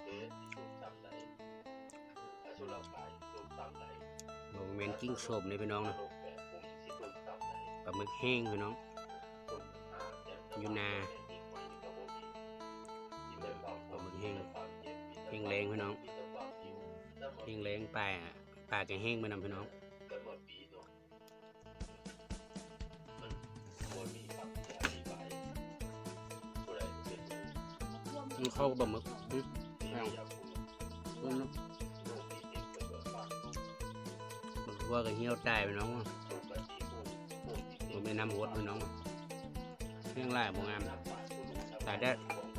โมเมนต์กิ้งโฉบนี่พี่น้องนะปลาหมึกแห้งพี่น้องยูนาปลาหมึกแห้งแห้งแรงพี่น้องแห้งแรงปลาจะแห้งไปนำพี่น้องมันเข้าปลาหมึกว่าก็เหี่ยวตายไปน้องผมไม่นำหัวไปน้องเรื่องไรบ่งามตายได้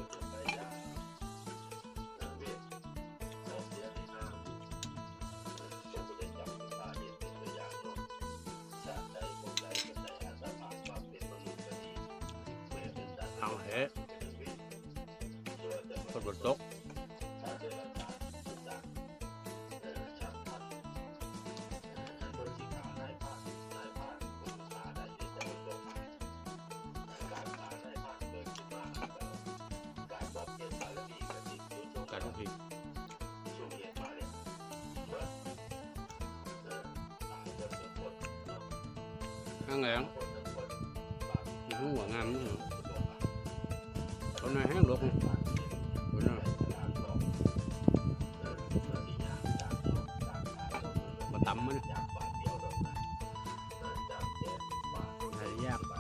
เอาเหอะคนบนโต๊ะการทุกทีข้างแหลงหัวงามนี่คนไหนแห้งหลบคนนั้นมาตำมันหายาก